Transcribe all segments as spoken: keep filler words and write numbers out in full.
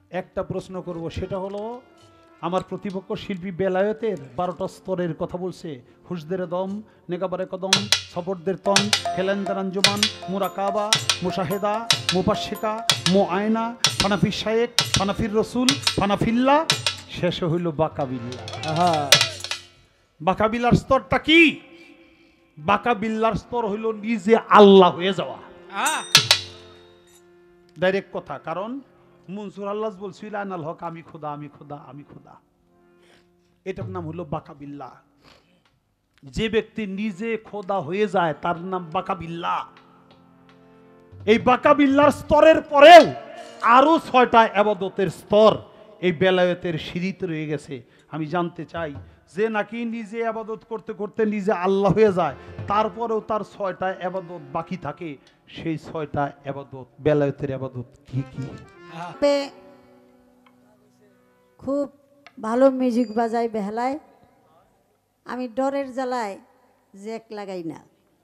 একটা প্রশ্ন করব, সেটা হলো আমার প্রতিপক্ষ শিল্পী বেলায়েতের বারোটা স্তরের কথা বলছে। হুসদের দম, নেগাবারে কদম, সবরদের তন, খেলেন্দার আঞ্জুমান, মুরাকাবা, মুশাহেদা, মুপাশিকা, মো আয়না, ফানাফি শায়েক, ফানাফির রসুল, ফানাফিল্লা, শেষে হইল বাকাবিল্লা। আহা বাকাবিলার স্তরটা কি? বাকাবিল্লার স্তর হইল নিজে আল্লাহ হয়ে যাওয়া। ডাইরেক্ট কথা। কারণ মনসুর আল্লাহ বলছিল আনাল হক, আমি খোদা, আমি খোদা, আমি খোদা। এটার নাম হলো বাকাবিল্লাহ। যে ব্যক্তি নিজে খোদা হয়ে যায় তার নাম বাকাবিল্লাহ। এই বাকাবিল্লার স্তরের পরেও আরো ছয়টা ইবাদতের স্তর এই বেলায়েতের সিঁড়িতে রয়ে গেছে। আমি জানতে চাই, যে নাকি নিজে ইবাদত করতে করতে নিজে আল্লাহ হয়ে যায়, তারপরেও তার ছয়টা ইবাদত বাকি থাকে, সেই ছয়টা ইবাদত, বেলায়েতের ইবাদত কি কি? পে খুব ভালো মিউজিক বাজায় বেহালায়। আমি ডরের জ্বালায় জ্যাক লাগাই না,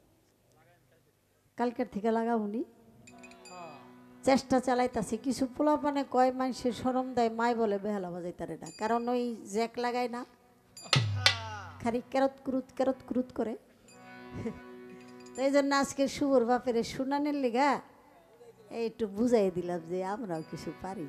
কালকের থেকে লাগাবনি, চেষ্টা চালাইতাছি। কিছু পোলাপানে কয় মানুষের শরম দেয়, মাই বলে বেহালা বাজাই তারে না, কারণ ওই জ্যাক লাগায় না, খালি কেরত ক্রুত কেরত ক্রুত করে। তো এই জন্য আজকে শুভর বাপের শুনানের লিগা এই একটু বুঝাই দিলাম যে আমরাও কিছু পারি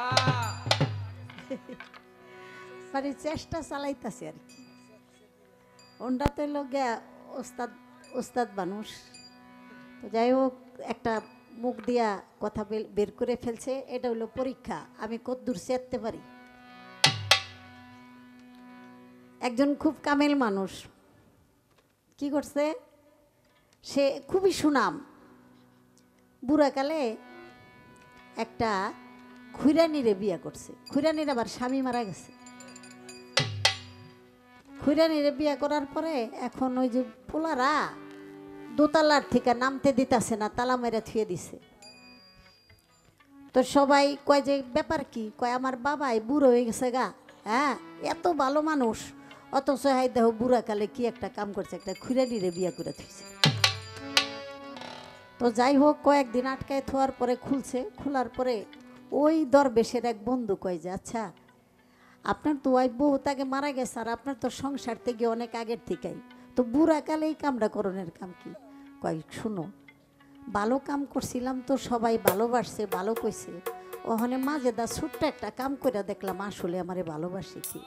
পারি, চেষ্টা চালাইতাছি আর কি। ওনটা তো লোক ওস্তাদ ওস্তাদ মানুষ, তো যাই হোক একটা মুখ দিয়া কথা বের করে ফেলছে, এটা হলো পরীক্ষা আমি কতদূর চেতে পারি। একজন খুব কামেল মানুষ কি করছে, সে খুবই সুনাম, বুড়াকালে একটা খুইরানিরে বিয়ে করছে। খুইরানির আবার স্বামী মারা গেছে। খুইরানিরে বিয়ে করার পরে এখন ওই যে পোলারা দোতলার থেকে নামতে দিতেছে না, তালা মেরে থুয়ে দিছে। তো সবাই কয় যে ব্যাপার কি, কয় আমার বাবাই বুড়ো হয়ে গেছে গা, হ্যাঁ এত ভালো মানুষ, অথচ হাই দেহ বুড়াকালে কি একটা কাম করছে, একটা খুইরানিরে বিয়ে করে থুইছে। তো যাই হোক কয়েকদিন আটকায় থোয়ার পরে খুলছে, খোলার পরে ওই দরবেশের এক বন্ধু কয় যে আচ্ছা আপনার তো ওই বউ তাকে মারা গেছে, আর আপনার তো সংসার থেকে অনেক আগের থেকেই, তো বুড়াকালে এই কামটা করণের কাম কি? কয় শুনো, ভালো কাম করছিলাম তো সবাই ভালোবাসছে, ভালো কইছে, ওখানে মাঝে দা ছোট্ট একটা কাম করে দেখলাম আসলে আমারে ভালোবাসে কি।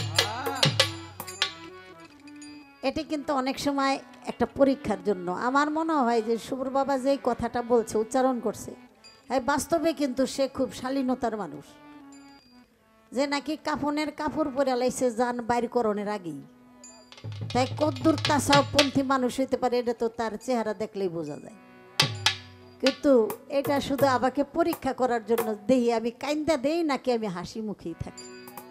এটি কিন্তু অনেক সময় একটা পরীক্ষার জন্য। আমার মনে হয় যে শুভর বাবা যেই কথাটা বলছে, উচ্চারণ করছে, হ্যাঁ বাস্তবে কিন্তু সে খুব শালীনতার মানুষ, যে নাকি কাফনের কাপড় পরে লাইছে যান বাইর করণের আগেই। তাই কদ্দূর তাসাউপন্থী মানুষ হইতে পারে এটা তো তার চেহারা দেখলেই বোঝা যায়। কিন্তু এটা শুধু আমাকে পরীক্ষা করার জন্য দেই আমি কাইন্দা দেই নাকি আমি হাসি মুখেই থাকি,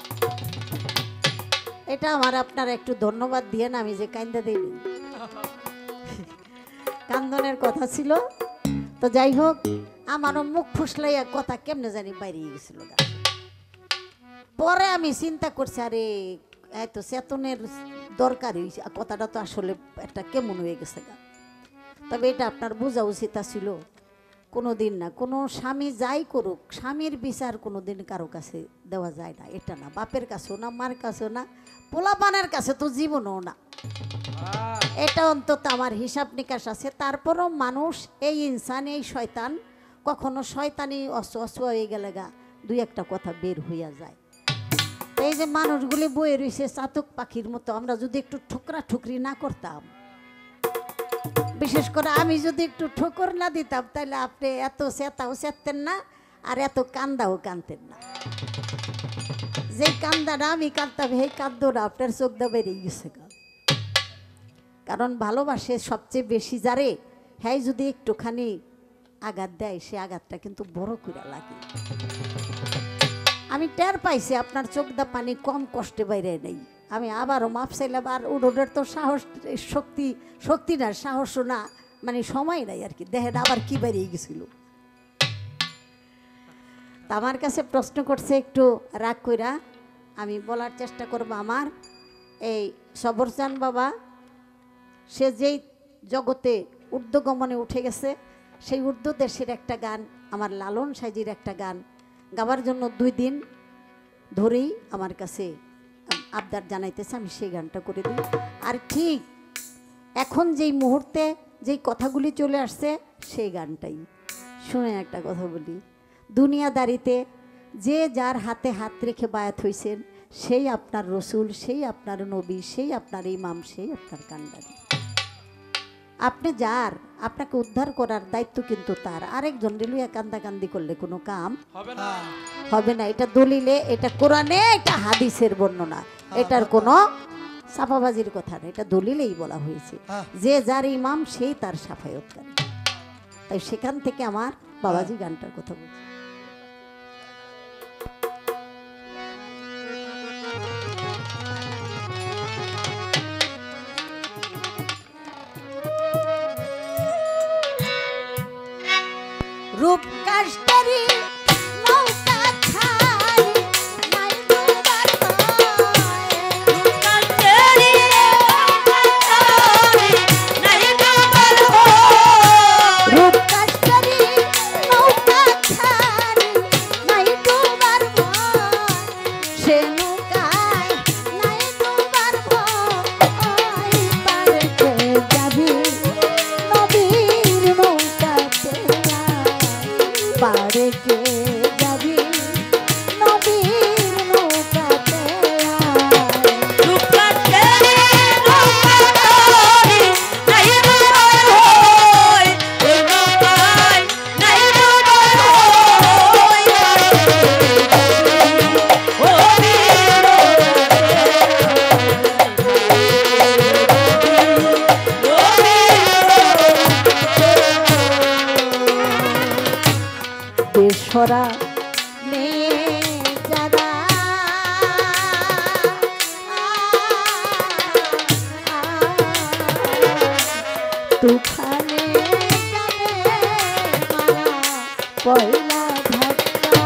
এটা আমার আপনারা একটু ধন্যবাদ দিয়ে না, আমি যে কান্দা দিই কান্দনের কথা ছিল। তো যাই হোক আমারও মুখ ফুসলাইয়া কথা কেমনে জানি বাইরে গেছিল। পরে আমি চিন্তা করছি আরে এত চেতনের দরকার, কথাটা তো আসলে একটা কেমন হয়ে গেছে গা। তবে এটা আপনার বোঝা উচিত ছিল, কোনো দিন না কোনো স্বামী যাই করুক, স্বামীর বিচার কোনো দিন কারো কাছে দেওয়া যায় না। এটা না বাপের কাছেও না, মার কাছেও না, পোলাপানের কাছে তো জীবনও না। এটা অন্তত আমার হিসাব নিকাশ আছে। তারপরও মানুষ এই ইনসান, এই শয়তান, কখনো শয়তানি অস্ত্র অস্ত্র হয়ে গেলে গা দুই একটা কথা বের হইয়া যায়। এই যে মানুষগুলি বয়ে রয়েছে চাতক পাখির মতো, আমরা যদি একটু ঠুকরা ঠুকরি না করতাম, বিশেষ করে আমি যদি একটু ঠোকর না দিতাম, তাহলে আপনি এত চেতাও চেতেন না, আর এত কান্দাও কানতেন না। যে কান্দাটা আমি কাঁদতাম, সেই কান্দটা আপনার চোখ দা বেরিয়ে গেছে। কারণ ভালোবাসে সবচেয়ে বেশি যারে, হ্যাঁ যদি একটুখানি আঘাত দেয়, সে আঘাতটা কিন্তু বড় করে লাগে। আমি টের পাইছি আপনার চোখ দা পানি কম কষ্টে বাইরে নেই। আমি আবারও মাপ চাইলাম, আর উড়োডের তো সাহস শক্তি শক্তি না, সাহসও না, মানে সময় নাই আর কি, দেখেন আবার কি বেরিয়ে গেছিল। তা আমার কাছে প্রশ্ন করছে একটু রাগ কইরা, আমি বলার চেষ্টা করব। আমার এই সবরচান বাবা, সে যেই জগতে ঊর্ধ্বগমনে উঠে গেছে, সেই উর্দু দেশের একটা গান, আমার লালন সাইজির একটা গান, গাওয়ার জন্য দুই দিন ধরেই আমার কাছে আবদার জানাইতেছে, আমি সেই গানটা করে দিই। আর ঠিক এখন যেই মুহূর্তে যেই কথাগুলি চলে আসছে সেই গানটাই শুনে একটা কথা বলি। দুনিয়াদারিতে যে যার হাতে হাত রেখে বায়াত হইছেন সেই আপনার রসুল, সেই আপনার নবী, সেই আপনার ইমাম, সেই আপনার কান্ডারি। আপনি যার, আপনাকে উদ্ধার করার দায়িত্ব কিন্তু তার। আরেকজন রেলুয়া কান্দাকান্দি করলে কোনো কাম হবে না। হবে না। এটা দলিলে, এটা কোরআনে, এটা হাদিসের বর্ণনা, এটার কোনো সাফাবাজির কথা না, এটা দলিলেই বলা হয়েছে যে যার ইমাম সেই তার সাফায়তকারী। তাই সেখান থেকে আমার বাবাজি গানটার কথা বলছি। রূপ কাষ্টারি নৌকা ছাড়ি নাই ডুবার ভয়। রূপ কাষ্টারি নৌকা ছাড়ি নাই ডুবার ভয়। রূপ কাষ্টারি নৌকা ছাড়ি নাই ডুবার ভয়। সে নৌকায় নাই ডুবার ভয়। পারেতে যাবি নবীর নৌকাতে, পারে কে যাবি নবীর নৌকাতে। দেশরা মেয়ে যারা তুফানে যাবে মারা পয়লা ধাক্কা।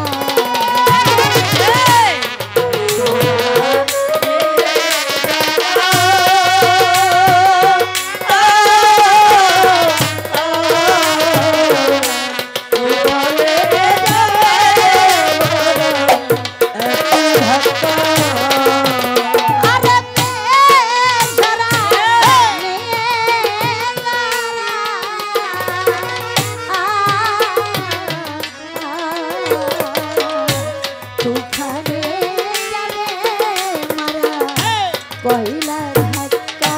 পয়লা ধাক্কা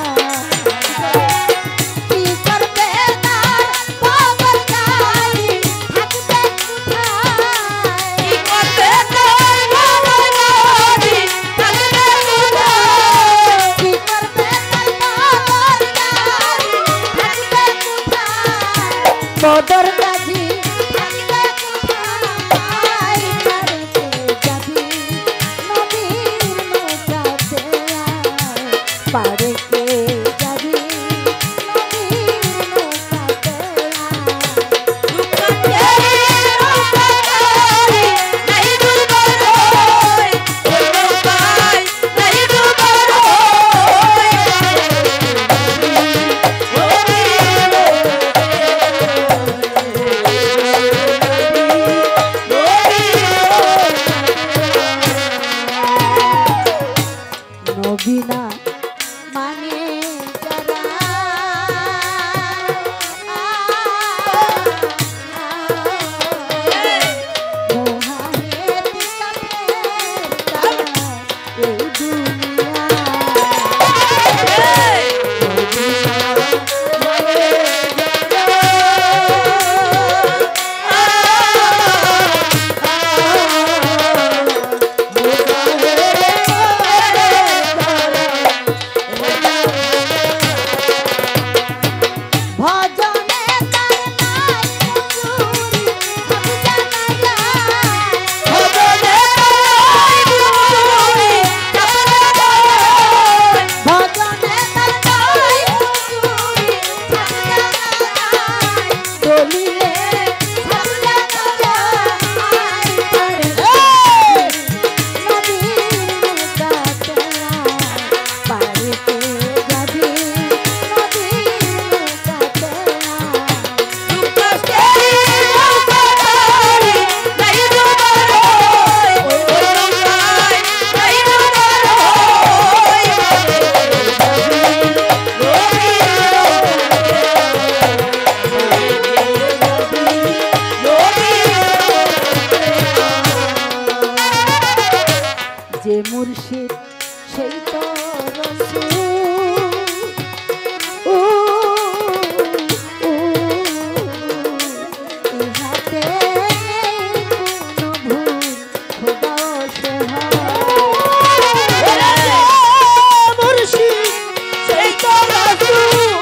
কি করবে তার বাবার গাড়ি থাকবে কোথায়? কি করবে তার বাবার গাড়ি থাকবে কোথায়? কি করবে তার বাবার গাড়ি থাকবে কোথায়? বদর গাজী থাকবে কোথায়? পারেতে যাবি নবীর নৌকাতে, যে মুর্শিদ সেই তো রসূল। ও, ও, ইহাতে কোনো ভুল খোদা অসহায়। মুর্শিদ সেই তো রসূল।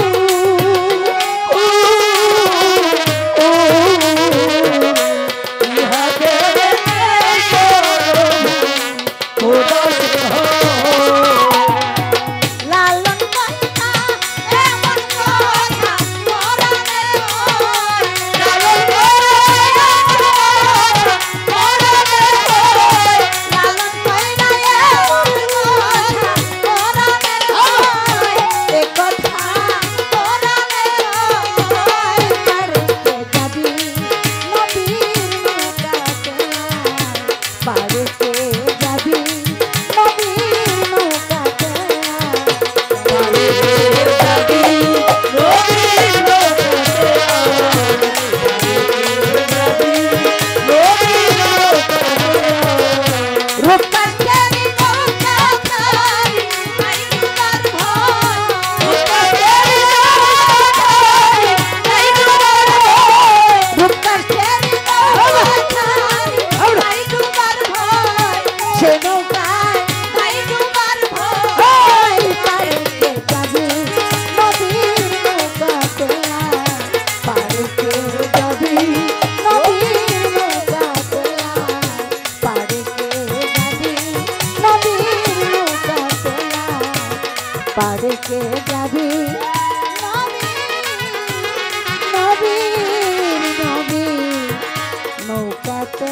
ও, ও, ইহাতে খোদা লালন কথা এমন কথা কোরআনে হয়। লালন কথা কোরআনে হয়। লালন কইনা এমন কথা কোরআনে হয়। এ কথা কোরআনে হয়। পারতে যাবি নবীর নৌকাতে, পারতে যাবি নবীর নৌকাতে, পারতে যাবি নবীর নৌকাতে, যাবি নবীর নৌকাতে। রূপকার টেরি নৌকা খাই নাই ডুবার ভয়। রূপকার টেরি নৌকা খাই নাই ডুবার ভয়। রূপকার টেরি নৌকা খাই নাই ডুবার ভয়। সে নৌকায় নাই ডুবার ভয়। পারতে যাবি নবীর নৌকাতে, পারতে যাবি নবীর নৌকাতে, পারতে যাবি নবীর নৌকাতে, পারতে যাবি নবীর নবীর নৌকাতে।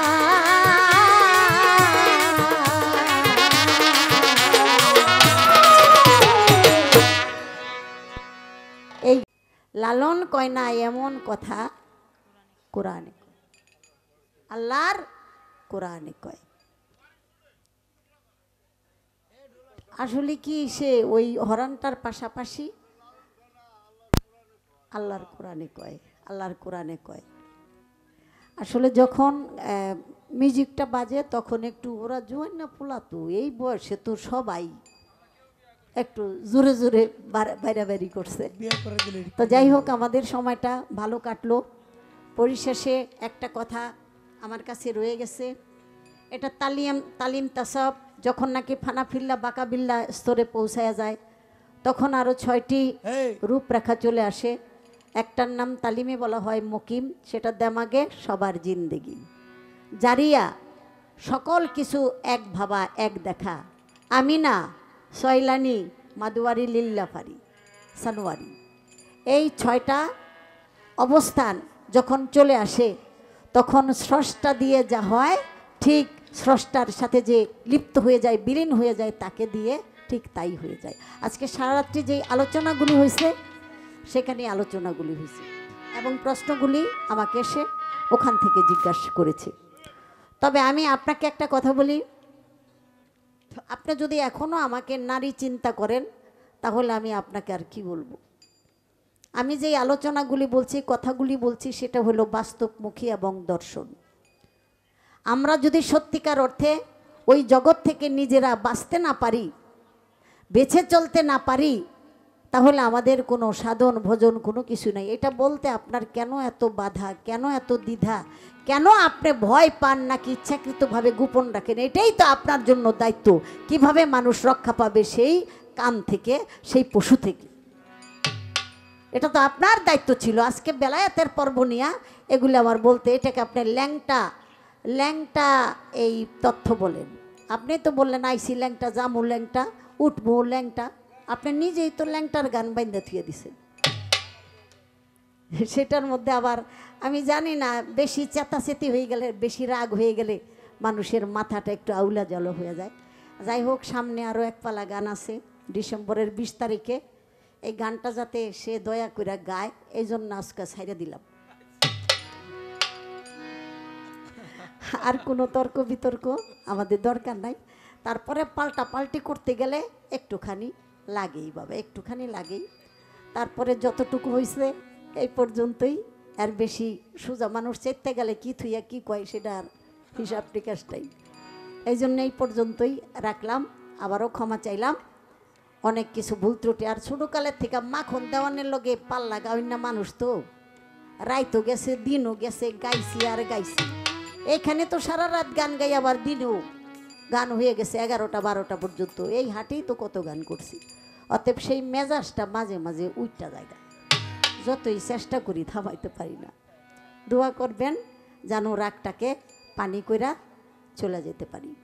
এই লালন কয় না এমন কথা কোরআনে কয়, আল্লাহর কোরআনে কয়। আসলে কি সে ওই হরণটার পাশাপাশি আল্লাহর কোরআনে কয়, আল্লাহর কোরআনে কয়। আসলে যখন মিউজিকটা বাজে তখন একটু ওরা জোয়ান না পোলাতো, এই বয়সে তো সবাই একটু জোরে জোরে বাইরাবাড়ি করছে। তো যাই হোক, আমাদের সময়টা ভালো কাটলো। পরিশেষে একটা কথা আমার কাছে রয়ে গেছে, এটা তালিম তালিম তাসাব যখন নাকি ফানাফিল্লা বাকাবিল্লা স্তরে পৌঁছায়া যায় তখন আরও ছয়টি রূপরেখা চলে আসে। একটার নাম তালিমে বলা হয় মকিম, সেটা দেমাগে সবার জিন্দেগি। জারিয়া সকল কিছু এক ভাবা এক দেখা। আমিনা সয়লানি মাদুয়ারি লিল্লাফারি সানোয়ারি, এই ছয়টা অবস্থান যখন চলে আসে তখন স্রষ্টা দিয়ে যা হয় ঠিক স্রষ্টার সাথে যে লিপ্ত হয়ে যায়, বিলীন হয়ে যায়, তাকে দিয়ে ঠিক তাই হয়ে যায়। আজকে সারারাত্রি যেই আলোচনাগুলি হয়েছে সেখানে আলোচনাগুলি হয়েছে এবং প্রশ্নগুলি আমাকে এসে ওখান থেকে জিজ্ঞাসা করেছে। তবে আমি আপনাকে একটা কথা বলি, আপনি যদি এখনও আমাকে নারী চিন্তা করেন তাহলে আমি আপনাকে আর কি বলবো। আমি যেই আলোচনাগুলি বলছি, কথাগুলি বলছি, সেটা হলো বাস্তবমুখী এবং দর্শন। আমরা যদি সত্যিকার অর্থে ওই জগৎ থেকে নিজেরা বাঁচতে না পারি, বেঁচে চলতে না পারি, তাহলে আমাদের কোনো সাধন ভজন কোনো কিছু নাই। এটা বলতে আপনার কেন এত বাধা, কেন এত দ্বিধা, কেন আপনি ভয় পান নাকি ইচ্ছাকৃতভাবে গোপন রাখেন? এটাই তো আপনার জন্য দায়িত্ব, কিভাবে মানুষ রক্ষা পাবে সেই কাম থেকে, সেই পশু থেকে। এটা তো আপনার দায়িত্ব ছিল। আজকে বেলায়েতের পর্ব নিয়া এগুলি আমার বলতে, এটাকে আপনি ল্যাংটা ল্যাংটা এই তথ্য বলেন। আপনি তো বললেন আইসি ল্যাংটা, জামু ল্যাংটা, উঠবো ল্যাংটা। আপনি নিজেই তো ল্যাংটার গান বাইন্দা থুয়ে দিছেন। সেটার মধ্যে আবার আমি জানি না, বেশি চেতাচেতি হয়ে গেলে, বেশি রাগ হয়ে গেলে মানুষের মাথাটা একটু আউলা জল হয়ে যায়। যাই হোক, সামনে আরও এক পালা গান আছে ডিসেম্বরের বিশ তারিখে। এই গানটা যাতে সে দয়া করে গায়, এই জন্য আজকে ছাইড়া দিলাম। আর কোনো তর্ক বিতর্ক আমাদের দরকার নাই। তারপরে পাল্টা পাল্টি করতে গেলে একটুখানি লাগেই বাবা, একটুখানি লাগেই। তারপরে যতটুকু হয়েছে এই পর্যন্তই, আর বেশি সোজা মানুষ চেতে গেলে কি থুইয়া কি কয় সেটা আর হিসাব টিকাসটাই। এই জন্য এই পর্যন্তই রাখলাম, আবারও ক্ষমা চাইলাম। অনেক কিছু ভুল ত্রুটি, আর ছোটোকালের থেকে মাখন দেওয়ানের লগে পাল্লা গাওয়ার না মানুষ তো, রাইতো গেছে দিনও গেছে, গাইছি আর গাইছি। এইখানে তো সারা রাত গান গাই, আবার দিনেও গান হয়ে গেছে এগারোটা বারোটা পর্যন্ত, এই হাটেই তো কত গান করছি। অতএব সেই মেজাজটা মাঝে মাঝে উইটা জায়গা, যতই চেষ্টা করি থামাইতে পারি না। দোয়া করবেন যেন রাগটাকে পানি কইরা চলে যেতে পারি।